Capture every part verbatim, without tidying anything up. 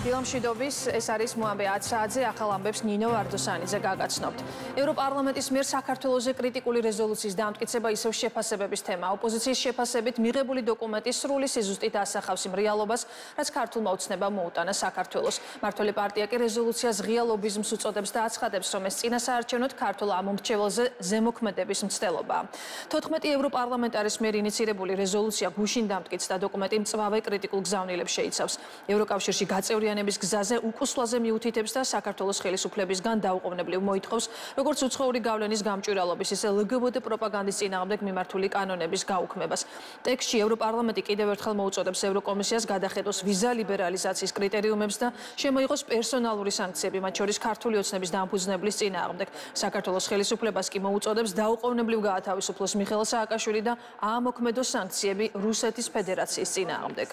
დილამშვიდობის, ეს არის მოამბე ათ საათზე, ახალ ამბებს ნინო ვარდოსანიძე გაგაცნობთ. ევროპარლამენტის მიერ საქართველოზე კრიტიკული რეზოლუციის დამტკიცება ისევ შეფასებების თემა. ოპოზიციის შეფასებით მიღებული დოკუმენტი სრული სიზუსტით ასახავს იმ რეალობას, რაც ქართულმა ოცნებამ მოუტანა საქართველოს. მართველი პარტია კი რეზოლუციას ღია ლობიზმს უწოდებს და აცხადებს, რომ ეს წინასაარჩევნოდ ქართულ ამომრჩეველზე ზემოქმედების მცდელობაა. თოთხმეტი ევროპარლამენტარის მიერ ინიცირებული რეზოლუცია გუშინ დამტკიცდა დოკუმენტი მწვავე კრიტიკულ გზავნილებს შეიცავს. ევროკავშირში გაწევრიანების გზაზე უკუსვლაზე მიუთითებს და საქართველოს ხელისუფლებისგან დაუყოვნებლივ მოითხოვს, როგორც უცხოური გავლენის გამჭვირვალობის, ისე ლგბტ პროპაგანდის წინააღმდეგ მიმართული კანონების გაუქმებას. ტექსტში ევროპარლამენტი კიდევ ერთხელ მოუწოდებს ევროკომისიას გადახედოს ვიზა ლიბერალიზაციის კრიტერიუმებს და შემოიღოს პერსონალური სანქციები, მათ შორის ქართული ოცნების დამფუძნებლის წინააღმდეგ. საქართველოს ხელისუფლებას კი მოუწოდებს დაუყოვნებლივ გაათავისუფლოს მიხეილ სააკაშვილი და აამოქმედოს სანქციები რუსეთის ფედერაციის წინააღმდეგ.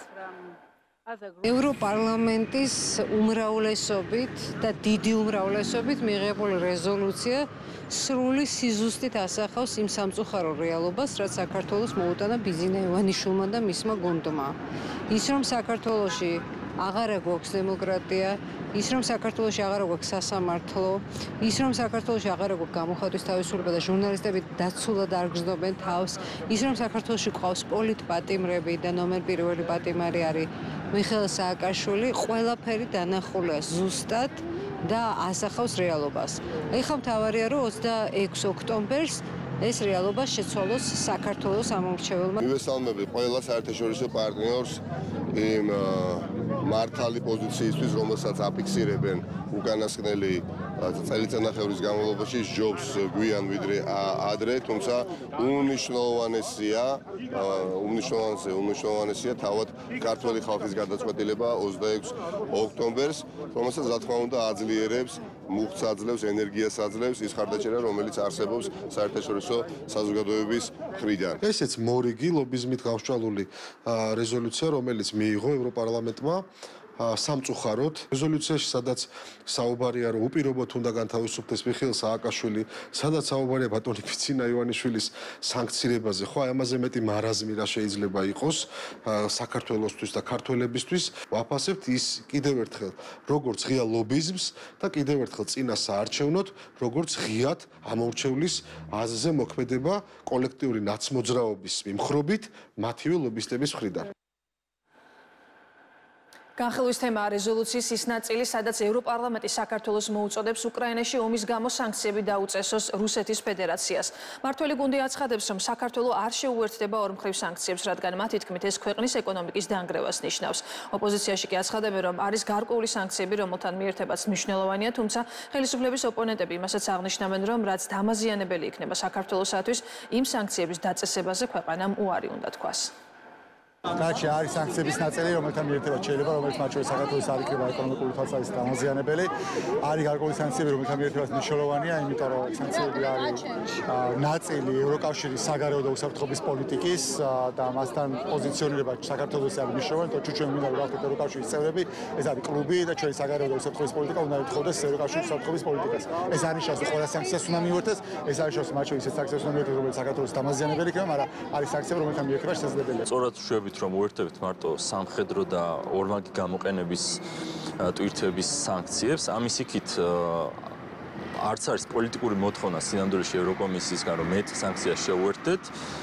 ევროპარლამენტის უმრავლესობით და დიდი უმრავლესობით მიღებული რეზოლუცია სრული სიზუსტით ასახავს იმ სამწუხარო რეალობას, რაც საქართველოს მოუტანა ბიზინა ივანიშვილმა და მისმა გუნდმა. ის რომ საქართველოში აღარ გვაქვს დემოკრატია, ის რომ საქართველოში აღარ გვაქვს სასამართლო, ის რომ საქართველოში აღარ გვაქვს გამოხატვის თავისუფლება და ჟურნალისტები დაცულად არ გრძნობენ თავს, ის რომ საქართველოში ყავს პოლიტპატიმრები და ნომერ პირველი პატიმარი არის მიხეილ სააკაშვილი, ყველაფერი დანახულია ზუსტად და ასახავს რეალობას. ეხლა მთავარია, რომ ოცდაექვსი ოქტომბერს ეს რეალობა შეცვალოს საქართველოს ამომრჩეველმა. მივესალმები ყველა საერთაშორისო პარტნიორს იმ მართალი პოზიციისთვის, რომელსაც აფიქსირებენ უკანასკნელი წელიწადნახევრის განმავლობაში ჯობს გვიან ვიდრე ადრე, თუმცა უმნიშვნელოვანესია, უმნიშვნელოვანესია, უმნიშვნელოვანესია თავად ქართველი ხალხის გადაწყვეტილება ოცდაექვსი ოქტომბერს, რომელსაც რა თქმა უნდა აძლიერებს, მუხტს აძლევს, ენერგიას აძლევს ის ხარდაჭერა, რომელიც არსებობს საერთაშორისო საზოგადოების მხრიდან. ესეც მორიგი ლობიზმით გავშვალული რეზოლუცია, რომელიც მიიღო ევროპარლამენტმა სამწუხაროდ რეზოლუციაში, სადაც საუბარია, რომ უპირობოდ უნდა განთავისუფლდეს მიხეილ სააკაშვილი, სადაც საუბარია ბატონი ბიზინა ივანიშვილის სანქცირებაზე, ხო, აი ამაზე მეტი მარაზმი რა შეიძლება იყოს საქართველოსთვის და ქართველებისთვის. ვაფასებთ ის კიდევ ერთხელ, როგორც ღია ლობიზმს და კიდევ ერთხელ წინა საარჩევნოდ, როგორც ღიად ამომრჩევლის აზრზე მოქმედება კოლექტიური ნაცმოძრაობის მიმხრობით მათივე ლობისტების მხრიდან. განხილვის თემაა რეზოლუციის ის ნაწილი, სადაც ევროპარლამენტი საქართველოს მოუწოდებს უკრაინაში ომის გამო სანქციები დაუწესოს რუსეთის ფედერაციას. მართველი გუნდი აცხადებს, რომ საქართველო არ შეუერთდება ორმხრივ სანქციებს, რადგან მათი თქმით ეს ქვეყნის ეკონომიკის დანგრევას ნიშნავს. ოპოზიციაში კი აცხადებენ, რომ არის გარკვეული სანქციები, რომელთან მიერთებაც მნიშვნელოვანია, თუმცა ხელისუფლების ოპონენტები იმასაც აღნიშნავენ, რომ რაც დამაზიანებელი იქნება საქართველოსათვის, იმ სანქციების დაწესებაზე ქვეყანამ უარი უნდა თქვას. Კაცი არის სანქციების ნაწილი, რომელთან მიერთება შეიძლება, რომელიც მათ შორის საქართველოს არ იქნება ეკონომიკური თვალსაზრისით დამაზიანებელი. არის გარკვეული სანქციები, რომელთან მიერთებაც მნიშვნელოვანია, იმიტომ რომ სანქციები არის ნაწილი ევროკავშირის საგარეო და უსაფრთხოების პოლიტიკის და მასთან პოზიციონირება საქართველოს არის მნიშვნელოვანი, თორე ჩვენ მინდა რომ ვახდეთ ევროკავშირის წევრები, ეს არის კლუბი და ჩვენი საგარეო და უსაფრთხოების პოლიტიკა უნდა ეთხოვდეს ევროკავშირის უსაფრთხოების პოლიტიკას. ეს არის შანსი, ყველა სანქციას უნდა მიუერთდეს, ეს არის შანსი მათ შორის ეს სანქციას უნდა მიუერთდეს, რომელიც საქართველოს დამაზიანებელი იქნება, მაგრამ არის სანქციები, რომელთან მიერთება შესაძლებელია. სწორად ვშვებით, რომ უერთდებით მარტო სამხედრო და ორმაგი გამოყენების ტვირთების სანქციებს, ამის იქით არც არის პოლიტიკური მოთხოვნა სინამდვილეში ევროკომისიისგან, რომ მეტ სანქციას შეუერთდეთ.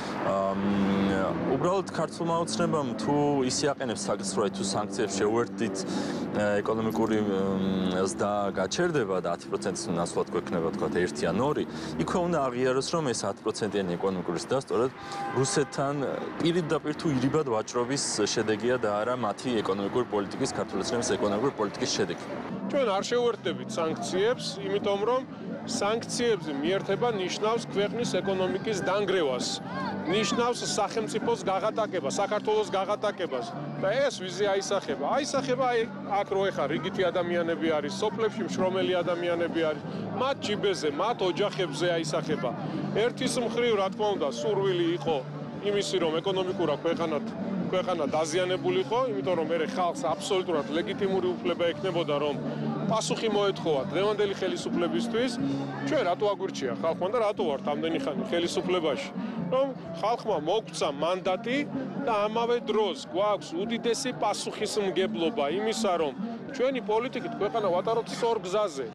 უბრალოდ ქართულმა ოცნებამ თუ ისე აყენებს საკითხს, თუ სანქციებს შეუერთდით, ეკონომიკური ზრდა გაჩერდება და ათი პროცენტის ნაცვლად გვექნება თქვა ერთი ან ორი, იქვე უნდა აღიაროს, რომ ეს ათი პროცენტიანი ეკონომიკური ზრდა სწორედ რუსეთთან პირდაპირ თუ ირიბად ვაჭრობის შედეგია და არა მათი ეკონომიკური პოლიტიკის, ქართული ოცნების ეკონომიკური პოლიტიკის შედეგი. ჩვენ არ შევუერთდებით სანქციებს, იმიტომ რომ სანქციებზე მიერთება ნიშნავს ქვეყნის ეკონომიკის დანგრევას, ნიშნავს სახელმწიფოს გაღატაკებას, საქართველოს გაღატაკებას და ეს ვიზა აისახება. აისახება აქ რო ეხა რიგითი ადამიანები არის, სოფლებში მშრომელი ადამიანები არის, მათ ჯიბეზე, მათ ოჯახებზე აისახება. ერთის მხრივ, რა თქმა უნდა, სურვილი იყო იმისი, რომ ეკონომიკურად ქვეყანად ქვეყანა დაზიანებულიყო, იმიტომ რომ მე ხალხს აბსოლუტურად ლეგიტიმური უფლება ექნებოდა, რომ პასუხი მოეთხოვა დღევანდელი ხელისუფლებისთვის. ჩვენ რატო აგვირჩია ხალხმა და რატო ვართ ამდენი ხანი ხელისუფლებაში? რომ ხალხმა მოგცა მანდატი და ამავე დროს გვაქვს უდიდესი პასუხისმგებლობა იმისა, რომ ჩვენი პოლიტიკით ქვეყანა ვატაროთ სწორ გზაზე.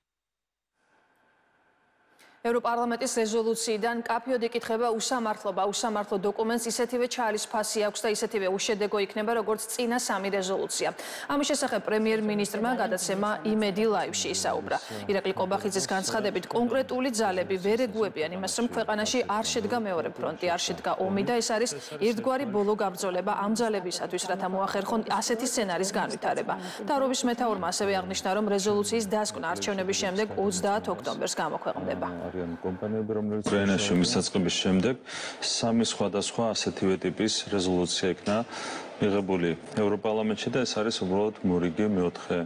ევროპარლამენტის რეზოლუციიდან კაფიოდ იკითხება უსამართლობა, უსამართლო დოკუმენტს ისეთივე ჩაალის ფასი აქვს და ისეთივე უშედეგო იქნება, როგორც წინა სამი რეზოლუცია. ამის შესახებ პრემიერ-მინისტრმა გადაცემა იმედი ლაივში ისაუბრა. ირაკლი ყობახიძის განცხადებით, კონკრეტული ძალები ვერ ეგუებიან იმას, რომ ქვეყანაში არ შედგა მეორე ფრონტი, არ შედგა ომი და ეს არის ერთგვარი ბოლო გაბრძოლება ამ ძალებისათვის, რათა მოახერხონ ასეთი სცენარის განვითარება. თავრობის მეთაურმა ასევე აღნიშნა, რომ რეზოლუციის დასკვნა არჩევნების შემდეგ ოცდაათ ოქტომბერს გამოქვეყნდება. კომპანიები, რომელიც უკრაინაში მისაწყების შემდეგ სამი სხვადასხვა ასეთივე ტიპის რეზოლუცია იქნა მიღებული ევროპარლამენტში და ეს არის უბრალოდ მორიგი მეოთხე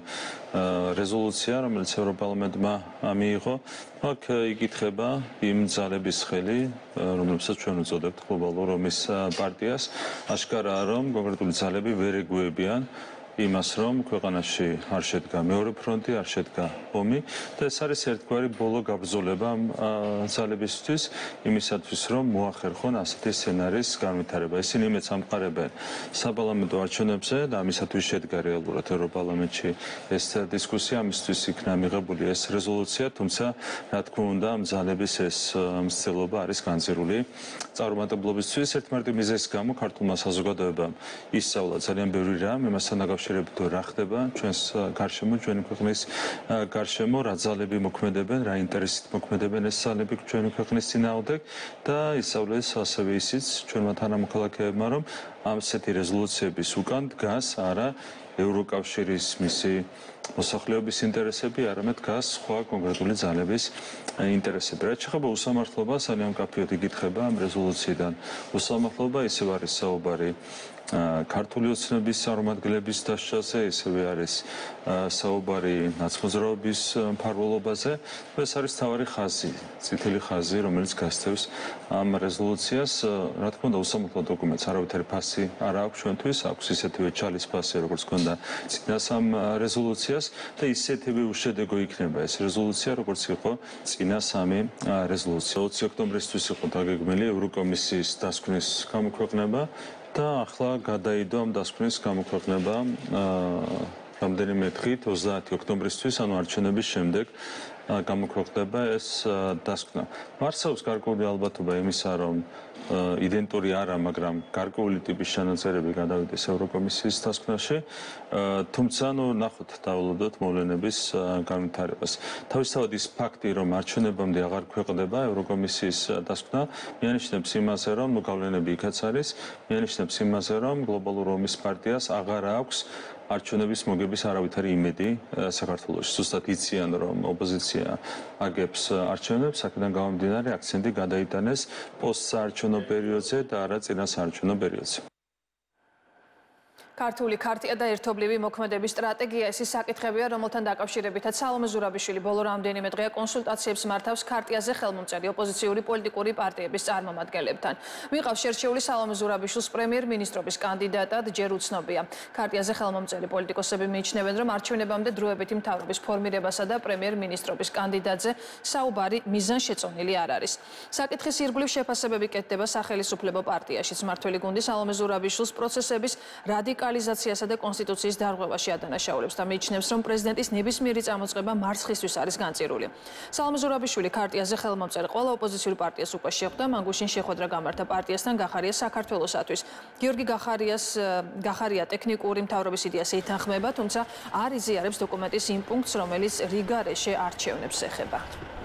რეზოლუცია, რომელიც ევროპარლამენტმა მიიღო. აქ იკითხება იმ ძალების ხელი, რომლებსაც ჩვენ უწოდებთ გლობალურ ომის პარტიას. აშკარაა, რომ კონკრეტული ძალები ვერ ეგუებიან იმას, რომ ქვეყანაში არ შედგა მეორე ფრონტი, არ შედგა ომი და ეს არის ერთგვარი ბოლო გაბრძოლება ძალებისთვის იმისათვის, რომ მოახერხონ ასეთი სცენარის განვითარება. ისინი იმედს ამყარებენ საპარლამენტო არჩევნებზე და ამისათვის შედგა რეალურად ევროპარლამენტში ეს დისკუსია, ამისთვის იქნა მიღებული ეს რეზოლუცია, თუმცა რა თქმა უნდა, ამ ძალების ეს მცდელობა არის განზრული წარუმატებლობისთვის. ერთმანეთი მიზეზის გამო ქართულმა საზოგადოებამ ისწავლა ძალიან ბევრი რამ იმასთან დაკავშირებით, რა ხდება ჩვენს გარშემო, ჩვენი ქვეყნის გარშემო, რა ძალები მოქმედებენ, რა ინტერესით მოქმედებენ ეს ძალები ჩვენი ქვეყნის წინააღმდეგ და ისწავლეს ასევე ისიც ჩვენმა თანამოქალაქეებმა, რომ ასეთი რეზოლუციების უკან დგას არა ევროკავშირის მისი მოსახლეობის ინტერესები, არამედ დგას სხვა კონკრეტული ძალების ინტერესები. რაც შეეხება უსამართლობას, ძალიან კაფიოდ იკითხება ამ რეზოლუციიდან. უსამართლობა ისევ არის საუბარი ქართული ოცნების წარმომადგენლების დასჯაზე, ისევე არის საუბარი ნაცმოძრაობის მფარველობაზე. ეს არის თავარი ხაზი, წითელი ხაზი, რომელიც გასცევს ამ რეზოლუციას. რა თქმა უნდა, უსამართლო დოკუმენტს არავითარი ფასი არ აქვს ჩვენთვის, აქვს ისეთივე ჩალის ფასი, როგორც ჰქონდა წინა სამ რეზოლუციას და ისეთივე უშედეგო იქნება ეს რეზოლუცია, როგორც იყო წინა სამი რეზოლუცია. ოცი ოქტომბრისთვის იყო დაგეგმილი ევროკომისიის დასკვნის გამოქვეყნება და ახლა გადაიდო ამ დასკვნის გამოქვეყნება რამდენიმე დღით ოცდაათი ოქტომბრისთვის, ანუ არჩევნების შემდეგ გამოქვეყნდება ეს დასკვნა. მარსავს გარკვეული ალბათობა იმისა, რომ იდენტური არა, მაგრამ გარკვეული ტიპის ჩანაწერები გადავიდეს ევროკომისიის დასკვნაში, თუმცა ნუ ნახოთ დავულოდოთ მოვლენების განვითარებას. თავისთავად ის ფაქტი, რომ არჩევნებამდე აღარ ქვეყნდება ევროკომისიის დასკვნა, მიანიშნებს იმაზე, რომ ნუ გავლენები იქაც არის, მიანიშნებს იმაზე, რომ გლობალურ ომის პარტიას აღარ აქვს არჩევნების მოგების არავითარი იმედი საქართველოში. ზუსტად იციან, რომ ოპოზიცია აგებს არჩევნებს, აქედან გამომდინარე აქცენტი გადაიტანეს პოსტსაარჩევნო პერიოდზე და არა წინასაარჩევნო პერიოდზე. ქართული ქარტია და ერთობლივი მოქმედების სტრატეგია ეს საკითხებია, რომელთან დაკავშირებითაც სალომე ზურაბიშვილი ბოლო რამდენიმე დღეა კონსულტაციებს მართავს ქარტიაზე ხელმომწერი ოპოზიციური პოლიტიკური პარტიების წარმომადგენლებთან. ვიყავს შერჩეული სალომე ზურაბიშვილს პრემიერ-მინისტრობის კანდიდატად ჯერ უცნობია. ქარტიაზე ხელმომწერი პოლიტიკოსები მიიჩნევენ, რომ არჩევნებამდე დროებითი მთავრობის ფორმირებასა და პრემიერ-მინისტრობის კანდიდატზე საუბარი მიზანშეწონილი არ არის. საკითხის ირგვლივ შეფასებები კეთდება სახელისუფლებო პარტიაშიც. მმართველი გუნდი სალომე ზურაბიშვილს პროცესების რადიკალიზაციასა და კონსტიტუციის დარღვევაში ადანაშაულებს და მიიჩნევს, რომ პრეზიდენტის ნებისმიერი წამოწყება მარცხისთვის არის განწირული. სალომე ზურაბიშვილი ქარტიაზე ხელმომწერ ყველა ოპოზიციურ პარტიას უკვე შეხვდა, მან გუშინ შეხვედრა გამართა პარტიასთან გახარია საქართველოსათვის. გიორგი გახარიას გახარია ტექნიკური მთავრობის იდეას ეთანხმება, თუმცა არ იზიარებს დოკუმენტის იმ პუნქტს, რომელიც რიგარეშე არჩევნებს ეხება.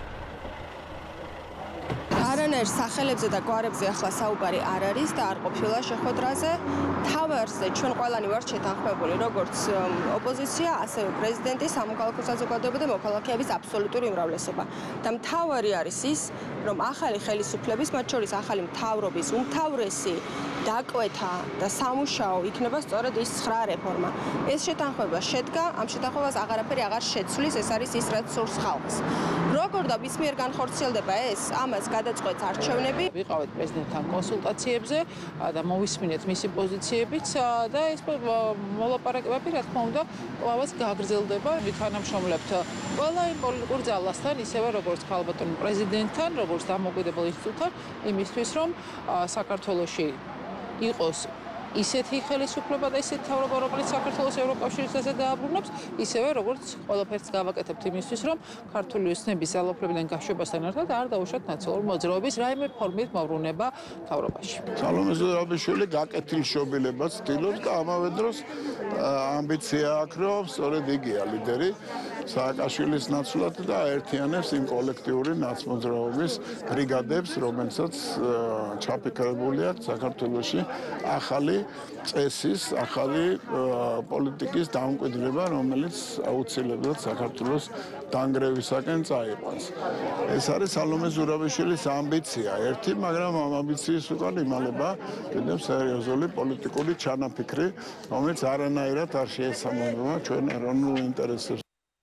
არანაირ სახელებზე და გვარებზე ახლა საუბარი არ არის და არ ყოფილა შეხვედრაზე. თავარზე ჩვენ ყველანი ვართ შეთანხმებული, როგორც ოპოზიცია, ასევე პრეზიდენტი, სამოქალაქო საზოგადოება და მოქალაქეების აბსოლუტური უმრავლესობა. და მთავარი არის ის, რომ ახალი ხელისუფლების, მათ შორის ახალი მთავრობის უმთავრესი დაკვეთა და სამუშაო იქნება სწორედ ის ცხრა რეფორმა. ეს შეთანხმება შედგა, ამ შეთანხმებას აღარაფერი აღარ შეცვლის, ეს არის ის, რაც სურს ხალხს. როგორ და ვის მიერ განხორციელდება ეს, ამას გადაწყვეტს არჩევნები. ვიყავით პრეზიდენტთან კონსულტაციებზე და მოვისმინეთ მისი პოზიციებიც და ეს მოლაპარაკებები, რა თქმა უნდა, კვლავაც გაგრძელდება. ვითანამშრომლებთ ყველა იმ პოლიტიკურ ძალასთან, ისევე როგორც ქალბატონ პრეზიდენტთან, როგორც დამოუკიდებელ ინსტიტუტთან, იმისთვის, რომ საქართველოში იყოს ისეთი ხელისუფლება და ისეთი თავრობა, რომელიც საქართველოს ევროკავშირის ეზზე დააბრუნებს, ისევე როგორც ყველაფერს გავაკეთებთ იმისთვის, რომ ქართული ოცნების ძალაუფლებიდან გაშვებასთან ერთად არ დაუშვათ ნაციონალური მოძრაობის რაიმე ფორმით მოვლენა თავრობაში. სალომე ზურაბიშვილი გაკეთილშობილებას ცდილობს და ამავე დროს ამბიცია აქვს, რომ სწორედ იგია ლიდერი სააკაშვილის ნაცვლად და აერთიანებს იმ კოლექტიური ნაცმოძრაობის ბრიგადებს, რომელსაც ჩაფიქრებული აქვს საქართველოში ახალი წესის, ახალი პოლიტიკის დამკვიდრება, რომელიც აუცილებლად საქართველოს დანგრევისაკენ წაიყვანს. ეს არის სალომე ზურაბიშვილის ამბიცია ერთი, მაგრამ ამ ამბიციის უკან იმალება კიდევ სერიოზული პოლიტიკური ჩანაფიქრი, რომელიც არანაირად არ შეესაბამება ჩვენ ეროვნულ ინტერესებს.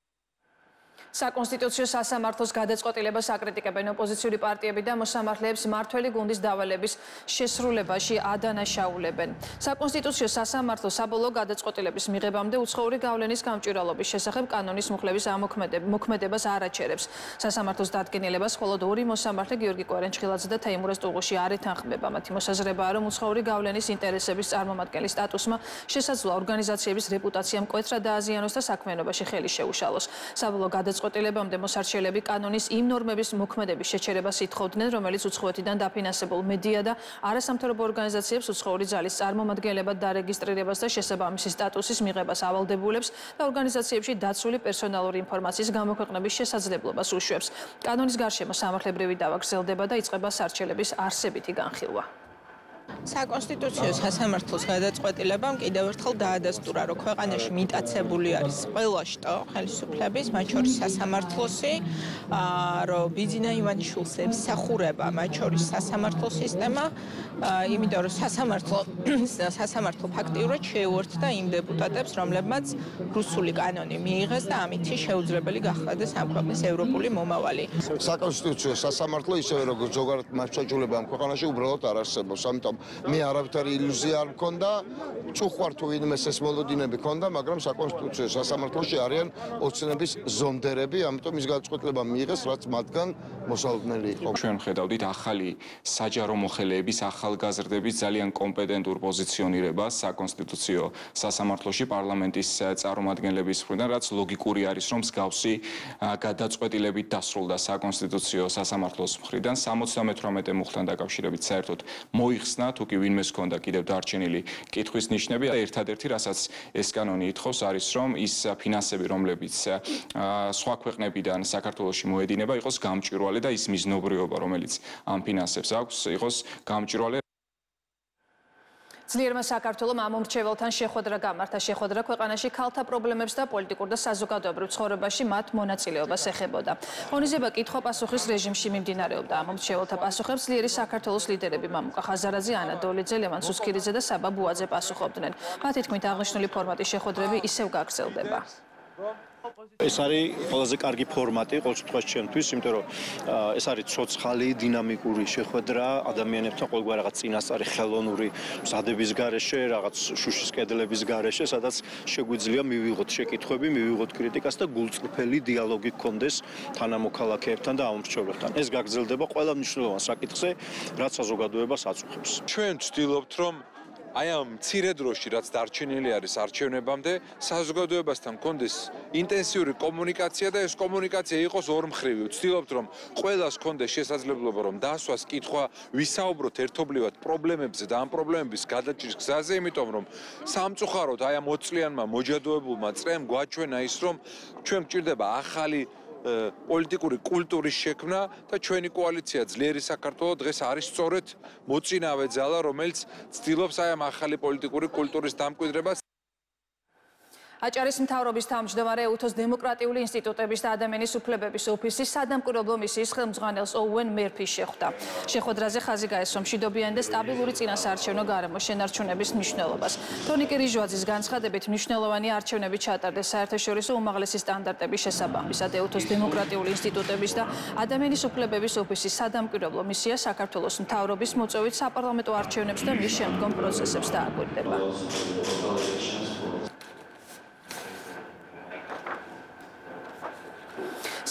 საკონსტიტუციო სასამართლოს გადაწყვეტილებას აკრიტიკებენ ოპოზიციური პარტიები და მოსამართლეებს მართველი გუნდის დავალების შესრულებაში ადანაშაულებენ. საკონსტიტუციო სასამართლო საბოლოო გადაწყვეტილების მიღებამდე უცხოური გავლენის გამჭვირვალობის შესახებ კანონის მუხლების მოქმედებას არ აჩერებს. სასამართლოს დადგენილებას მხოლოდ ორი მოსამართლე გიორგი კვარენჩხილაძე და თეიმურაზ ტუღუში არ ეთანხმება. მათი მოსაზრებაა, რომ უცხოური გავლენის ინტერესების წარმომადგენლის სტატუსმა შესაძლოა ორგანიზაციების რეპუტაცია მკვეთრად დააზიანოს და საქმიანობაში ხელი შეუშალოს. საბოლოო გადაწყვეტილებამდე მოსარჩელები კანონის იმ ნორმების მოქმედების შეჩერებას ითხოვდნენ, რომელიც უცხოეთიდან დაფინანსებულ მედია და არასამთავრობო ორგანიზაციებს უცხოური ძალის წარმომადგენლებად დარეგისტრირებას და შესაბამისი სტატუსის მიღებას ავალდებულებს და ორგანიზაციებში დაცული პერსონალური ინფორმაციის გამოქვეყნების შესაძლებლობას უშვებს. კანონის გარშემო სამართლებრივი დავა გრძელდება და იწყება სარჩელების არსებითი განხილვა. საკონსტიტუციო სასამართლოს გადაწყვეტილებამ კიდევ ერთხელ დაადასტურა, რომ ქვეყანაში მიტაცებული არის ყველა შტო ხელისუფლების, მათ შორის სასამართლოსი, რომ ბიძინა ივანიშვილს ემსახურება მათ შორის სასამართლო სისტემა, იმიტომ რომ სასამართლო სასამართლო ფაქტიურად შეუერთდა იმ დეპუტატებს, რომლებმაც რუსული კანონი მიიღეს და ამითი შეუძლებელი გახადეს ამ ქვეყნის ევროპული მომავალი. საკონსტიტუციო სასამართლო ისევე როგორც ზოგადად მასშტაბურება ამ ქვეყანაში უბრალოდ არ არსებობს. ამიტომ მე არავითარი ილუზია არ მქონდა, წუხვარ თუ ვინმეს ეს მოლოდინები ქონდა, მაგრამ საკონსტიტუციო სასამართლოში არიან ოცნების ზონდერები, ამიტომ ის გადაწყვეტილება მიიღეს, რაც მათგან მოსალოდნელი იყო. ჩვენ ხედავდით ახალი საჯარო მოხელეების, ახალგაზრდების ძალიან კომპეტენტურ პოზიციონირებას საკონსტიტუციო სასამართლოში პარლამენტის წარმომადგენლების მხრიდან, რაც ლოგიკური არის, რომ მსგავსი გადაწყვეტილებით დასრულდა საკონსტიტუციო სასამართლოს მხრიდან სამოცდამეთვრამეტე მუხლთან დაკავშირებით საერთოდ მოიხსნა თუ კი ვინმეს ჰქონდა კიდევ დარჩენილი კითხვის ნიშნები და ერთადერთი რასაც ეს კანონი ითხოვს არის რომ ის ფინანსები რომლებიც სხვა ქვეყნებიდან საქართველოში მოედინება იყოს გამჭვირვალე და ის მიზნობრიობა რომელიც ამ ფინანსებს აქვს იყოს გამჭვირვალე. ძლიერმა საქართველომ ამ მომრჩეველთან შეხვედრა გამართა. შეხვედრა ქვეყანაში ქალთა პრობლემებს და პოლიტიკურ და საზოგადოებრივ ცხოვრებაში მათ მონაწილეობას ეხებოდა. ღონისძიება კითხვა-პასუხის რეჟიმში მიმდინარეობდა. ამ მომრჩეველთა პასუხებს ძლიერი საქართველოს ლიდერები მამუკა ხაზარაძე, ანა დოლიძე, ლევან სუსქირიძე და საბა ბუაძე პასუხობდნენ. მათი თქმით, აღნიშნული ფორმატის შეხვედრები ისევ გაგრძელდება. ეს არის ყველაზე კარგი ფორმატი ყოველ შემთხვევაში ჩემთვის, იმიტომ რომ ეს არის ცოცხალი, დინამიკური შეხვედრა ადამიანებთან ყოველგვარ რაღაც წინასწარი ხელოვნური მზადების გარეშე, რაღაც შუშის კედლების გარეშე, სადაც შეგვიძლია მივიღოთ შეკითხვები, მივიღოთ კრიტიკას და გულწრფელი დიალოგი გქონდეს თანამოქალაქეებთან და ამომრჩეველებთან. ეს გაგრძელდება ყველა მნიშვნელოვან საკითხზე, რაც საზოგადოებას აწუხებს. ჩვენ ვცდილობთ, რომ აი ამ მცირე დროში, რაც დარჩენილი არის არჩევნებამდე, საზოგადოებასთან გქონდეს ინტენსიური კომუნიკაცია და ეს კომუნიკაცია იყოს ორმხრივი. ვცდილობთ, რომ ყველას გქონდეს შესაძლებლობა, რომ დაასვას კითხვა, ვისაუბროთ ერთობლივად პრობლემებზე და ამ პრობლემების გადაჭრის გზაზე, იმიტომ რომ სამწუხაროდ აი ამ ოცლიანმა მოჯადოებულმა წრემ გვაჩვენა ის, რომ ჩვენ გვჭირდება ახალი პოლიტიკური კულტურის შექმნა და ჩვენი კოალიცია ძლიერი საქართველო დღეს არის სწორედ მოწინავე ძალა, რომელიც ცდილობს აი ამ ახალი პოლიტიკური კულტურის დამკვიდრებას. აჭარის მთავრობის თავმჯდომარე ეუთოს დემოკრატიული ინსტიტუტების და ადამიანის უფლებების ოფისის სადამკვირვებლო მისიის ხელმძღვანელს ოუენ მერფის შეხვდა. შეხვედრაზე ხაზი გაესვა მშვიდობიანი და სტაბილური წინასაარჩევნო გარემოს შენარჩუნების მნიშვნელობას. თონიკე რიჟვაძის განცხადებით მნიშვნელოვანი არჩევნები ჩატარდეს საერთაშორისო უმაღლესი სტანდარტების შესაბამისად. ეუთოს დემოკრატიული ინსტიტუტების და ადამიანის უფლებების ოფისის სადამკვირვებლო მისია საქართველოს მთავრობის მოწვევით საპარლამენტო არჩევნებს და მის შემდგომ პროცესებს დააკვირდება.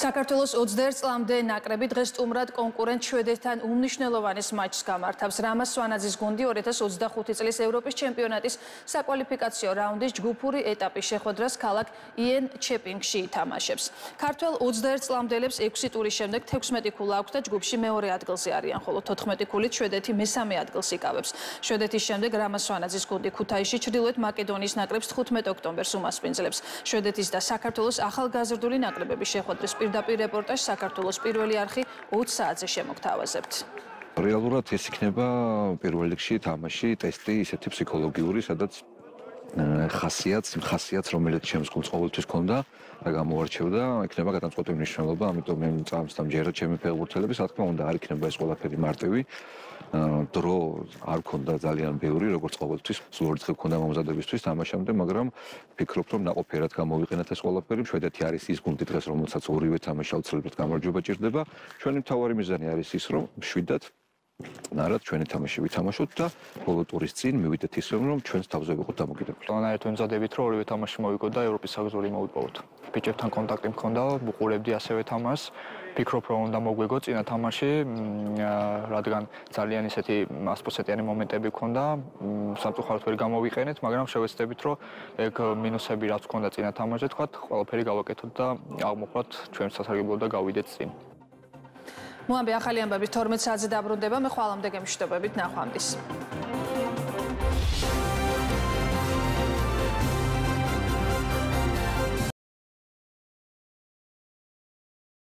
საქართველოს ოცდაერთ წლამდე ნაკრები დღეს სტუმრად კონკურენტ შვედეთთან უმნიშვნელოვანეს მატჩს გამართავს. რამაზ სვანაძის გუნდი ორი ათას ოცდახუთი წლის ევროპის ჩემპიონატის საკვალიფიკაციო რაუნდის ჯგუფური ეტაპის შეხვედრას ქალაქ იენჩეპინგში ითამაშებს. ქართველ ოცდაერთ წლამდელებს ექვსი ტურის შემდეგ თექვსმეტი ქულა აქვს და ჯგუფში მეორე ადგილზე არიან, ხოლო თოთხმეტი ქულით შვედეთი მესამე ადგილს იკავებს. შვედეთის შემდეგ რამაზ სვანაძის გუნდი ქუთაისში ჩრდილოეთ მაკედონიის ნაკრებს თხუთმეტ ოქტომბერს უმასპინძლებს. შვედეთის და საქართველოს ახალგაზრდული ნაკრებების შეხვედრის პირდაპირ რეპორტაჟს საქართველოს პირველი არხი ოც საათზე შემოგთავაზებთ. რეალურად ეს იქნება პირველ რიგში თამაში, ტესტი, ისეთი ფსიქოლოგიური, სადაც ხასიათს, ხასიათს, რომელიც ჩემს გულს ყოველთვის ჰქონდა და გამოარჩევდა, იქნება გადამწყვეტი მნიშვნელობა, ამიტომ მე წამს დამჯერა ჩემი ფეხბურთელების, რა თქმა უნდა, არ იქნება ეს ყველაფერი მარტივი. დრო არ ქონდა ძალიან ბევრი, როგორც ყოველთვის, სულ ორი დღე ქონდა მომზადებისთვის თამაშამდე, მაგრამ ვფიქრობ, რომ ნაყოფიერად გამოვიყენოთ ეს ყველაფერი. შვედეთი არის ის გუნდი დღეს, რომელსაც ორივე თამაში აუცილებლად გამარჯვება ჭირდება. ჩვენი მთავარი მიზანი არის ის, რომ შვიდად ნარად ჩვენი თამაში ვითამაშოთ და ბოლო ტურის წინ მივიდეთ ისე, რომ ჩვენს თავზე ვიყოთ დამოკიდებული. ყველანაირად ვემზადებით, რომ ორივე თამაში მოვიგოთ და ევროპის საგზური მოვიპოვოთ. ბიჭებთან კონტაქტი მქონდა, ვუყურებდი ასევე თამაშს. ფიქრობ, რომ უნდა მოგვიგო წინა თამაში, რადგან ძალიან ისეთი ასპოსეტიანი მომენტები მქონდა, სამწუხაროდ ვერ გამოვიყენეთ, მაგრამ შევეცდებით, რომ ეგ მინუსები რაც მქონდა წინა თამაშზე, თქვა, ყველაფერი გავაკეთოთ და აღმოხვრათ ჩვენ სასარგებლოდ და გავიდეთ წინ. მოამბე ახალი ამბების თორმეტ საათზე დაბრუნდება, მე ხვალამდე გემშვიდობებით ნახვამდის.